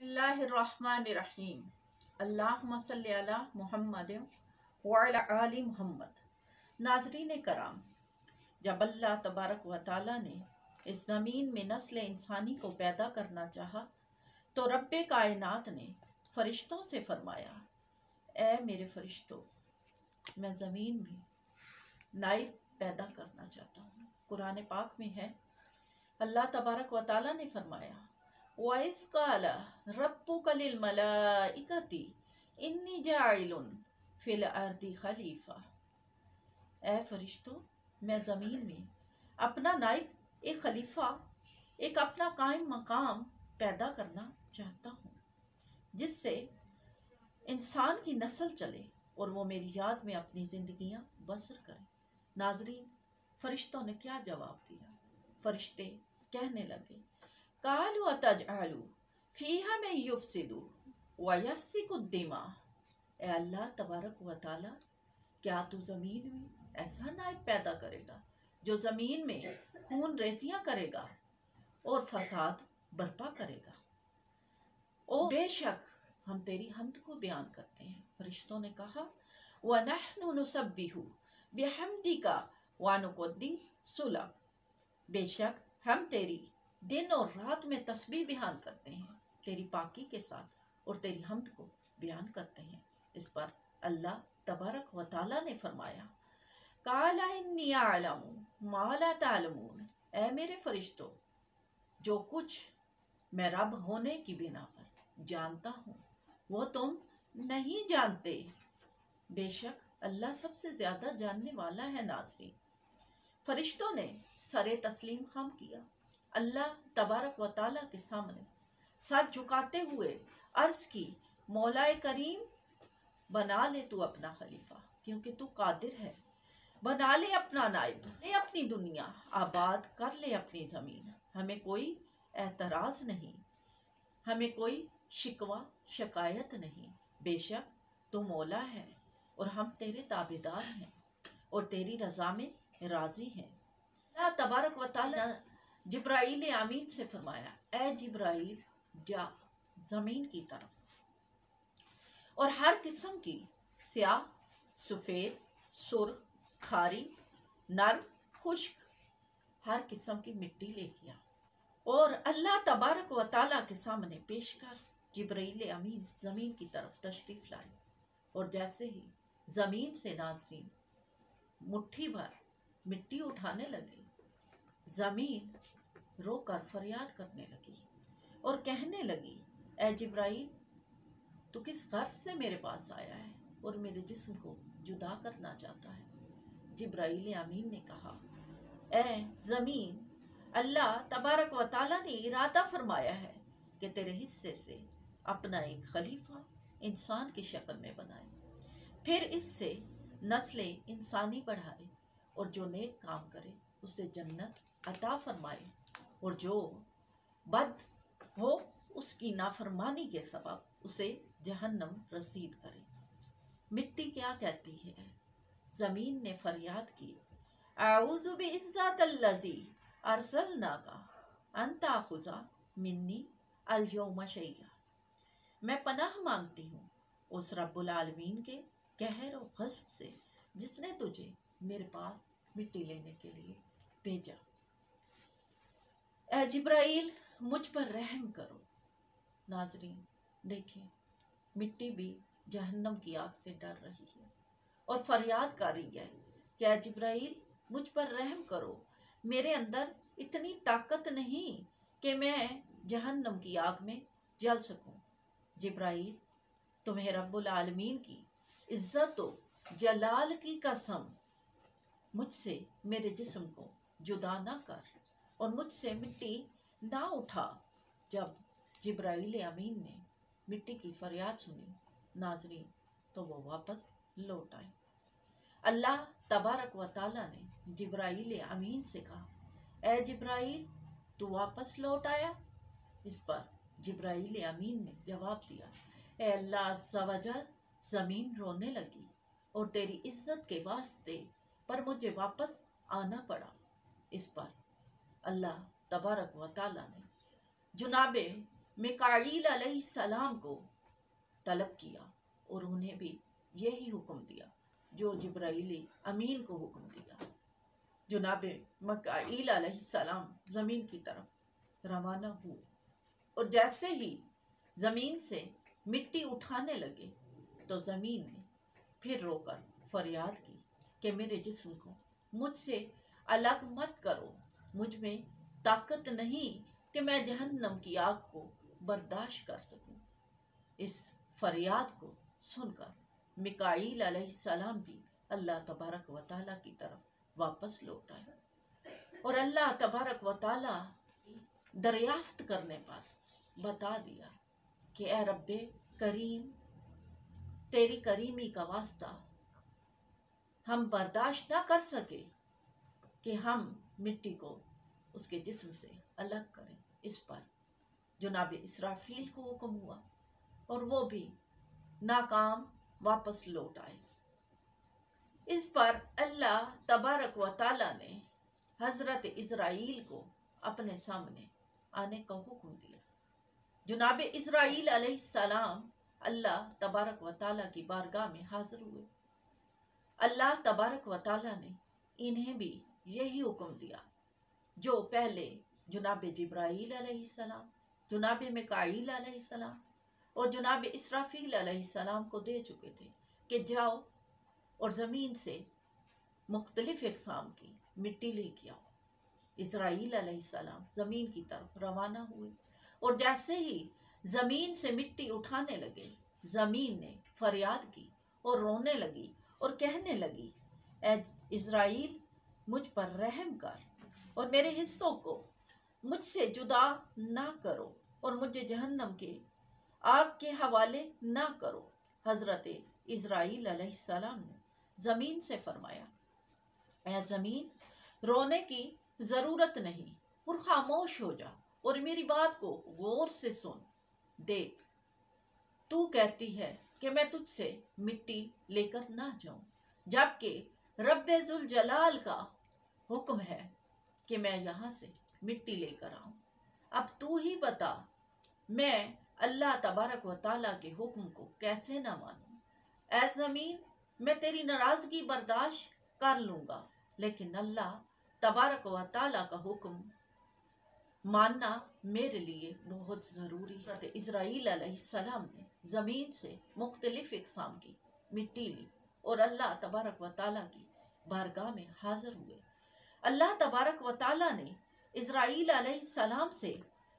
बिस्मिल्लाहिर्रहमानिर्रहीम। अल्लाहुम्मा सल्ली अला मुहम्मद व अला आलि मुहम्मद। नाज़रीन कराम, जब अल्लाह तबारक व तआला ने इस ज़मीन में नस्ल इंसानी को पैदा करना चाहा तो रब्बे कायनात ने फ़रिश्तों से फरमाया, ए मेरे फ़रिश्तों, मैं ज़मीन में नाइब पैदा करना चाहता हूँ। कुरान पाक में है, अल्लाह तबारक व तआला ने फरमाया, वइज़ क़ाला रब्बुका लिल मलाइकति इन्नी जाइलुन फिल अर्दि खलीफा। ए फरिश्तों, मैं ज़मीन में अपना नाइब, एक खलीफा, एक अपना कायम मकाम पैदा करना चाहता हूँ, जिससे इंसान की नस्ल चले और वो मेरी याद में अपनी ज़िंदगियाँ बसर करें। नाज़रीन, फरिश्तों ने क्या जवाब दिया? फरिश्ते कहने लगे, कालू अतजअलु फीहा में युफसिदु व यफ्सिकु दिमा। ए अल्लाह तबारक व तआला, क्या तू ज़मीन में ऐसा नाइब पैदा करेगा जो ज़मीन में खून रेजियाँ करेगा और फसाद बर्पा करेगा? ओ बेशक हम तेरी हम्द को बयान करते हैं। फरिश्तों ने कहा, व नहनु नुसब्बिहु बिहम्दिका व नुक़द्दिसु लक। बेशक हम तेरी दिन और रात में तस्बीह बयान करते हैं, तेरी पाकी के साथ, और तेरी हम्द को बयान करते हैं। इस पर अल्लाह तबारक व तआला ने फरमाया, काला इन्नी अअलमु मा ला तअलमून। ऐ मेरे फरिश्तों, जो कुछ मैं रब होने की बिना पर जानता हूँ वो तुम नहीं जानते। बेशक अल्लाह सबसे ज़्यादा जानने वाला है। नाज़रीन, फरिश्तों ने सरे तस्लीम खाम किया। अल्लाह तबारक व तआला के सामने सर झुकाते हुए अर्ज़ की, मौलाए करीम, बना ले तू अपना खलीफा, क्योंकि तू कादिर है। बना ले अपना नाइब, ले अपनी दुनिया, आबाद कर ले अपनी ज़मीन। हमें कोई एतराज़ नहीं, हमें कोई शिकवा शिकायत नहीं। बेशक तू मौला है और हम तेरे ताबेदार हैं और तेरी रज़ा में राज़ी हैं। अल्लाह तबारक व तआला जिब्राईल अमीन से फरमाया, ए जिब्राईल, जा ज़मीन की तरफ और हर किस्म की स्याह, सफ़ेद, सुर्ख, खारी, नर्म, खुश्क, हर किस्म की मिट्टी लेके आ और अल्लाह तबारक व तआला के सामने पेश कर। जिब्राईल अमीन ज़मीन की तरफ तशरीफ़ लाए और जैसे ही ज़मीन से नाज़रीन मुट्ठी भर मिट्टी उठाने लगे, ज़मीन रोकर फरियाद करने लगी और कहने लगी, ए जिब्राईल, तू किस गर्ज से मेरे पास आया है और मेरे जिस्म को जुदा करना चाहता है? जिब्राईल अमीन ने कहा, ए ज़मीन, अल्लाह तबारक व तआला ने इरादा फरमाया है कि तेरे हिस्से से अपना एक खलीफा इंसान की शक्ल में बनाए, फिर इससे नस्ल इंसानी बढ़ाए और जो नेक काम करे उसे जन्नत अता फरमाए और जो बद हो उसकी नाफरमानी के सबब उसे जहन्नम रसीद करे। मिट्टी क्या कहती है? ज़मीन ने फरियाद की, आऊज़ु बिइज़्ज़तिल्लज़ी अरसलनाका अन ताख़ुज़ा मिन्नी अल-यौमा शैया। मैं पनाह मांगती हूँ उस रब्बुल आलमीन के कहर और ग़ज़ब से जिसने तुझे मेरे पास मिट्टी लेने के लिए भेजा। ए जिब्राईल, मुझ पर रहम करो। नाज़रीन देखें, मिट्टी भी जहन्नम की आग से डर रही है और फरियाद कर रही है कि ए जिब्राईल, मुझ पर रहम करो, मेरे अंदर इतनी ताकत नहीं कि मैं जहन्नम की आग में जल सकूं। जिब्राईल, तुम्हें रब्बुल आलमीन की इज्जत व जलाल की कसम, मुझसे मेरे जिस्म को जुदा ना कर और मुझसे मिट्टी ना उठा। जब जिब्राईल अमीन ने मिट्टी की फरियाद सुनी नाज़रीन, तो वो वापस लौट आए। अल्लाह तबारक व तआला ने जिब्राईल अमीन से कहा, ए जिब्राईल, तू वापस लौट आया? इस पर जिब्राईल अमीन ने जवाब दिया, ए अल्लाह अज़्ज़ा व जल, ज़मीन रोने लगी और तेरी इज़्ज़त के वास्ते पर मुझे वापस आना पड़ा। इस पर अल्लाह तबारक व तआला ने जुनाबे मिकाईल अलैहिस्सलाम को तलब किया और उन्हें भी यही हुक्म दिया जो जिब्राईल अमीन को हुक्म दिया। जनाब मिकाईल अलैहिस्सलाम ज़मीन की तरफ रवाना हुए और जैसे ही ज़मीन से मिट्टी उठाने लगे तो ज़मीन ने फिर रोकर फरियाद की कि मेरे जिस्म को मुझसे अलग मत करो, मुझ में ताकत नहीं कि मैं जहन्नम की आग को बर्दाश्त कर सकूं। इस फरियाद को सुनकर मिकाईल अलैहिस्सलाम भी अल्लाह तबारक व तआला की तरफ वापस लौट आए और अल्लाह तबारक व तआला दरियाफ्त करने पर बता दिया कि ए रब्बे करीम, तेरी करीमी का वास्ता हम बर्दाश्त ना कर सके कि हम मिट्टी को उसके जिस्म से अलग करें। इस पर जनाब इसराफील को हुक्म हुआ और वो भी नाकाम वापस लौट आए। इस पर अल्लाह तबारक व तआला ने हज़रत इज़राइल को अपने सामने आने का हुक्म दिया। जनाब इज़राइल अलैहिस्सलाम अल्लाह तबारक व तआला की बारगाह में हाजिर हुए। अल्लाह तबारक व तआला ने इन्हें भी यही हुक्म दिया जो पहले जनाब जिब्राईल अलैहिस्सलाम, जनाब मिकाईल अलैहिस्सलाम और जनाब इसराफील अलैहिस्सलाम को दे चुके थे कि जाओ और ज़मीन से मुख्तलिफ इक़साम की मिट्टी लेके आओ। इज़राईल अलैहिस्सलाम ज़मीन की तरफ रवाना हुए और जैसे ही ज़मीन से मिट्टी उठाने लगे, ज़मीन ने फरियाद की और रोने लगी और कहने लगी, ए इज़राइल, मुझ पर रहम कर और मेरे हिस्सों को मुझसे जुदा ना करो और मुझे जहन्नम के आग के हवाले ना करो। हज़रत इज़राइल अलैहिस्सलाम ने ज़मीन से फरमाया, ए ज़मीन, रोने की ज़रूरत नहीं और खामोश हो जा और मेरी बात को गौर से सुन। देख, तू कहती है कि मैं तुझसे मिट्टी लेकर ना जाऊं, जबकि रब्बे जुल जलाल का हुक्म है कि मैं यहाँ से मिट्टी लेकर आऊं। अब तू ही बता, मैं अल्लाह तबारक व तआला के हुक्म को कैसे ना मानूं। ऐ ज़मीन, मैं तेरी नाराज़गी बर्दाश्त कर लूँगा, लेकिन अल्लाह तबारक व तआला का हुक्म मानना मेरे लिए बहुत ज़रूरी है। इज़राइल अलैहिस्सलाम ने ज़मीन से मुख्तलिफ इक़साम की मिट्टी ली और अल्लाह तबारक व तआला की बारगाह में हाज़िर हुए। अल्लाह तबारक व तआला ने इज़राइल अलैहिस्सलाम से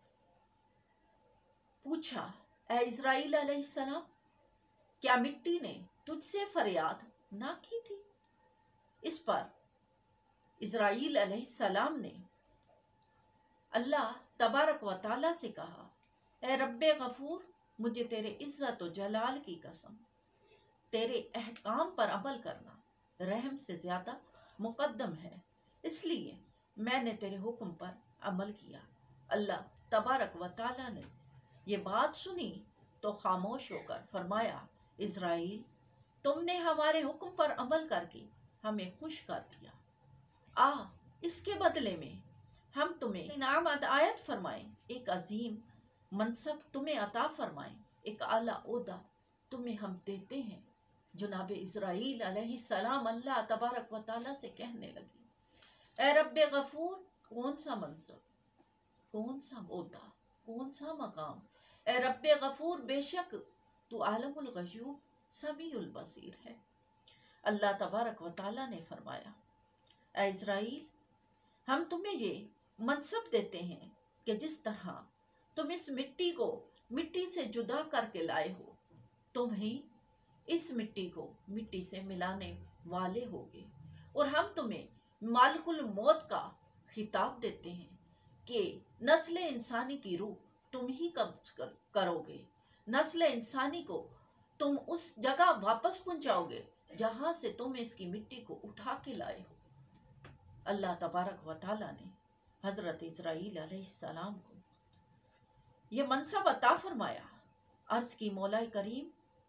पूछा, ए इज़राइल अलैहिस्सलाम, क्या मिट्टी ने तुझसे फरियाद ना की थी? इस पर इज़राइल अलैहिस्सलाम ने अल्लाह तबारक व तआला से कहा, ए रब्बे गफूर, मुझे तेरे इज़्ज़त व जलाल की कसम, तेरे अहकाम पर अमल करना रहम से ज़्यादा मुकद्दम है, इसलिए मैंने तेरे हुक्म पर अमल किया। अल्लाह तबारक व तआला ने ये बात सुनी तो खामोश होकर फरमाया, इज़राइल, तुमने हमारे हुक्म पर अमल करके हमें खुश कर दिया। इसके बदले में हम तुम्हें इनाम अतायत फरमाएं, एक अजीम मनसब तुम्हें अता फरमाएं, एक आला ओहदा तुम्हें हम देते हैं। जनाब इज़राइल अलैहिस्सलाम अल्लाह तबारक व तआला से कहने लगी, ए रब्बे गफूर, कौन सा मनसब, कौन सा ओहदा, कौन सा मकाम। ए रब्बे गफूर, बेशक तू आलमुल गयूब समीउल बसीर है। अल्लाह तबारक व तआला ने फरमाया, ए इज़राइल, हम तुम्हें ये मनसब देते हैं कि जिस तरह तुम इस मिट्टी को मिट्टी से जुदा करके लाए हो, तुम ही इस मिट्टी को मिट्टी से मिलाने वाले होगे। और हम तुम्हें मालिकुल मौत का खिताब देते हैं कि नस्ल इंसानी की रूह तुम ही कब्ज़ करोगे। नस्ल इंसानी को तुम उस जगह वापस पहुंचाओगे जहां से तुम इसकी मिट्टी को उठा के लाए हो। अल्लाह तबारक व तआला ने हज़रत इज़राइल अलैहिस्सलाम को ये मनसब अता फरमाया। अर्ज़ की, मौला करीम,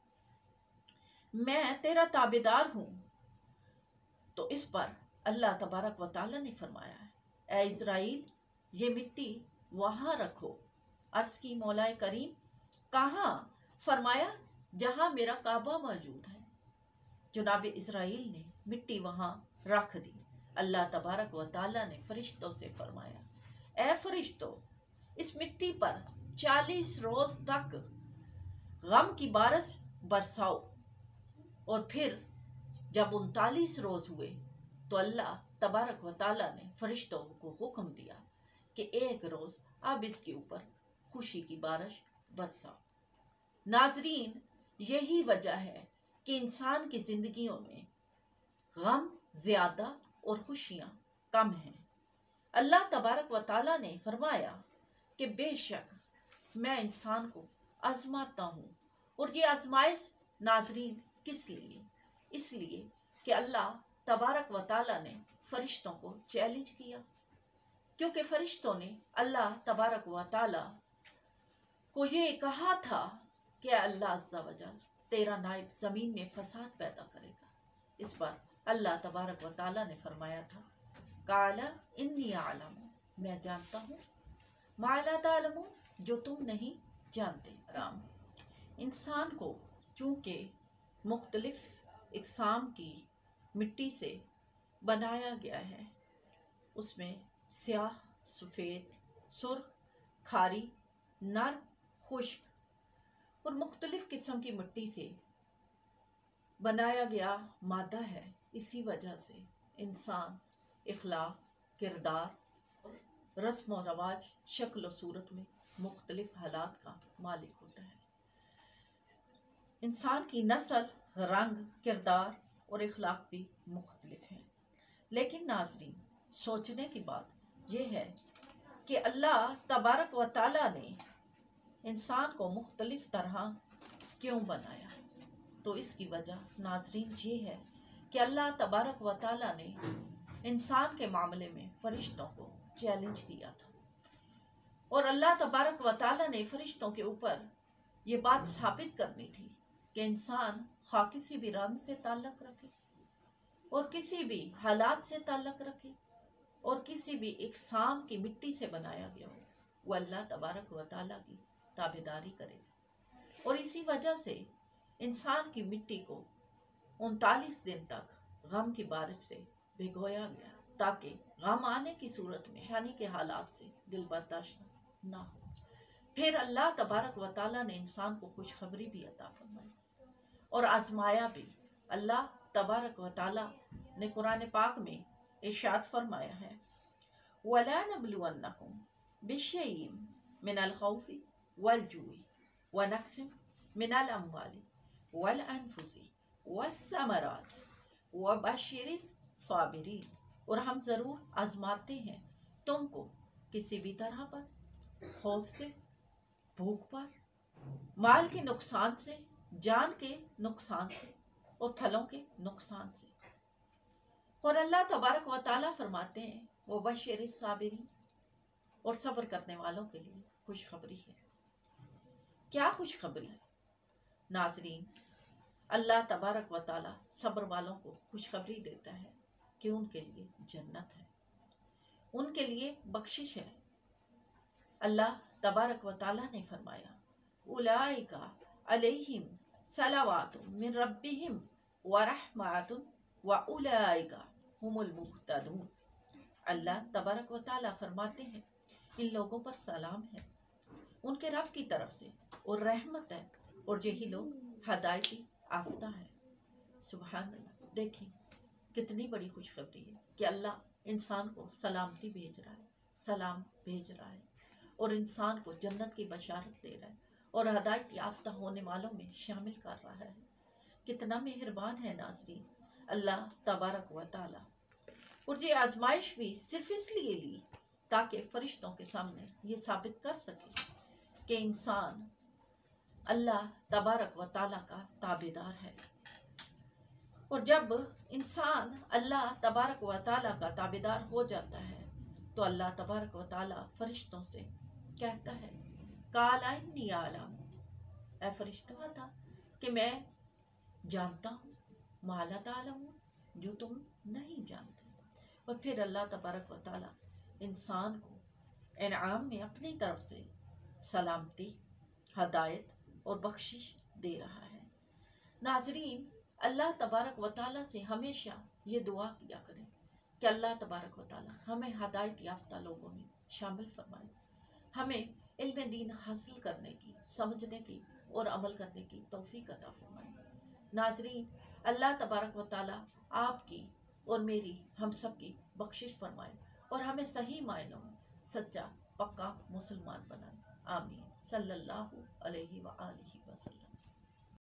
मैं तेरा ताबेदार हूँ। तो इस पर अल्लाह तबारक व तआला ने फरमाया, ए इज़राइल, ये मिट्टी वहाँ रखो عرض کی مولا کریم کہاں؟ فرمایا جہاں میرا کعبہ موجود ہے۔ جناب اسرائیل نے مٹی وہاں رکھ دی۔ اللہ تبارک و تعالیٰ نے فرشتوں سے فرمایا اے فرشتوں، اس مٹی پر 40 روز تک غم کی بارش برساؤ۔ اور پھر جب 39 روز ہوئے تو اللہ تبارک و تعالیٰ نے فرشتوں کو حکم دیا کہ ایک روز اب اس کے اوپر خوشی کی بارش برساؤ۔ ناظرین، یہی وجہ ہے کہ انسان کی زندگیوں میں غم زیادہ اور خوشیاں کم ہیں۔ اللہ تبارک و تعالیٰ نے فرمایا کہ بے شک میں انسان کو آزماتا ہوں، اور یہ آزمائش ناظرین کس لیے؟ اس لیے کہ اللہ تبارک و تعالیٰ نے فرشتوں کو چیلنج کیا، کیونکہ فرشتوں نے اللہ تبارک و تعالیٰ کو یہ کہا تھا کہ اللہ عز و جل تیرا نائب زمین میں فساد پیدا کرے گا۔ اس پر اللہ تبارک و تعالیٰ نے فرمایا تھا قال انی اعلم، میں جانتا ہوں، ما لا تعلمون، جو تم نہیں جانتے۔ رام انسان کو چونکہ مختلف اقسام کی مٹی سے بنایا گیا ہے، اس میں سیاہ، سفید، سرخ، کھاری، نرم، خشک اور مختلف قسم کی مٹی سے بنایا گیا مادہ ہے۔ اسی وجہ سے انسان اخلاق، کردار، رسم و رواج، شکل و صورت میں مختلف حالات کا مالک ہوتا ہے۔ انسان کی نسل، رنگ، کردار اور اخلاق بھی مختلف ہیں، لیکن ناظرین سوچنے کی بات یہ ہے کہ اللہ تبارک و تعالیٰ نے انسان کو مختلف طرح کیوں بنایا؟ تو اس کی وجہ ناظرین یہ ہے کہ اللہ تبارک و تعالیٰ نے انسان کے معاملے میں فرشتوں کو چیلنج کیا تھا، اور اللہ تبارک و تعالیٰ نے فرشتوں کے اوپر یہ بات ثابت کرنی تھی کہ انسان خواہ کسی بھی رنگ سے تعلق رکھے اور کسی بھی حالات سے تعلق رکھے اور کسی بھی اقسام کی مٹی سے بنایا گیا ہو، وہ اللہ تبارک و تعالیٰ کی تابعداری کرے گا۔ اور اسی وجہ سے انسان کی مٹی کو 39 دن تک غم کی بارش سے بھگویا گیا، تاکہ غم آنے کی صورت میں شانی کے حالات سے دل برداشت نہ ہو۔ پھر اللہ تبارک و تعالیٰ نے انسان کو خوشخبری بھی عطا فرمائی اور آزمایا بھی۔ اللہ تبارک و تعالیٰ نے قرآن پاک میں ارشاد فرمایا ہے وَلَا نَبْلُوَنَّكُمْ بِشَيْءٍ مِنَ الْخَوْفِ وَالْجُوعِ وَنَقْصٍ مِنَ الْأَمْوَالِ وَالْأَنفُسِ وَالثَّمَرَاتِ وَبَشِّرِ الصَّابِرِينَ، اور ہم ضرور آزماتے ہیں تم کو کسی بھی طرح پر، خوف سے، بھوک پر، مال کے نقصان سے، جان کے نقصان سے اور پھلوں کے نقصان سے۔ اور اللہ تبارک و تعالیٰ فرماتے ہیں وَبَشِّرِ الصَّابِرِينَ، اور صبر کرنے والوں کے لیے خوشخبری ہے۔ کیا خوشخبری ہے ناظرین؟ اللہ تبارک و تعالیٰ صبر والوں کو خوشخبری دیتا ہے کہ ان کے لیے جنت ہے، ان کے لیے بخشش ہے۔ اللہ تبارک و تعالیٰ نے فرمایا اولئک علیہم صلوات من ربہم ورحمۃ واولئک هم المہتدون۔ اللہ تبارک و تعالیٰ فرماتے ہیں ان لوگوں پر سلام ہے ان کے رب کی طرف سے، اور رحمت ہے، اور یہی لوگ ہدایت یافتہ ہیں۔ سبحان اللہ، دیکھیں کتنی بڑی خوشخبری ہے کہ اللہ انسان کو سلامتی بھیج رہا ہے، سلام بھیج رہا ہے، اور انسان کو جنت کی بشارت دے رہا ہے، اور ہدایت یافتہ ہونے والوں میں شامل کر رہا ہے۔ کتنا مہربان ہے ناظرین اللہ تبارک و تعالیٰ۔ اور یہ آزمائش بھی صرف اس لیے لی تاکہ فرشتوں کے سامنے یہ ثابت کر سکے کہ انسان اللہ تبارک و تعالیٰ کا تابعدار ہے۔ اور جب انسان اللہ تبارک و تعالیٰ کا تابعدار ہو جاتا ہے تو اللہ تبارک و تعالیٰ فرشتوں سے کہتا ہے قال انی اعلم، اے فرشتوں بتا کہ میں جانتا ہوں، ما لا تعلمون، جو تم نہیں جانتے۔ اور پھر اللہ تبارک و تعالیٰ انسان کو انعام میں اپنی طرف سے सलामती, हदायत और बख्शिश दे रहा है। नाजरीन, अल्लाह तबारक व ताला से हमेशा ये दुआ किया करें कि अल्लाह तबारक व ताला हमें हदायत याफ्ता लोगों में शामिल फरमाए, हमें इल्म दीन हासिल करने की, समझने की और अमल करने की तौफीक अता फरमाए। नाजरीन, अल्लाह तबारक व ताला आपकी और मेरी, हम सब की बख्शिश फरमाए और हमें सही मायनों में सच्चा पक्का मुसलमान बनाए। आमीन। सल्लल्लाहु अलैहि व आलिहि वसल्लम।